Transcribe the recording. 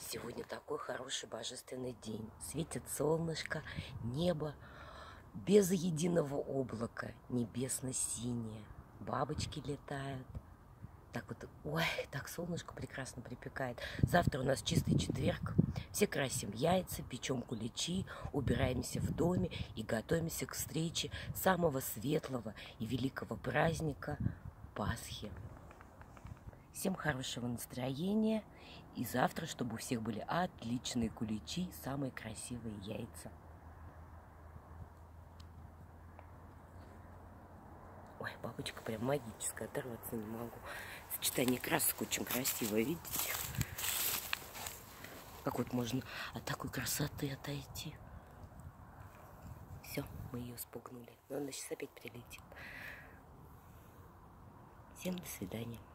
Сегодня такой хороший божественный день. Светит солнышко, небо без единого облака, небесно-синее. Бабочки летают. Так вот, ой, так солнышко прекрасно припекает. Завтра у нас чистый четверг. Все красим яйца, печем куличи, убираемся в доме и готовимся к встрече самого светлого и великого праздника Пасхи. Всем хорошего настроения. И завтра, чтобы у всех были отличные куличи, самые красивые яйца. Ой, бабочка прям магическая, оторваться не могу. Сочетание красок очень красивое, видите? Как вот можно от такой красоты отойти. Все, мы ее спугнули. Но она сейчас опять прилетит. Всем до свидания.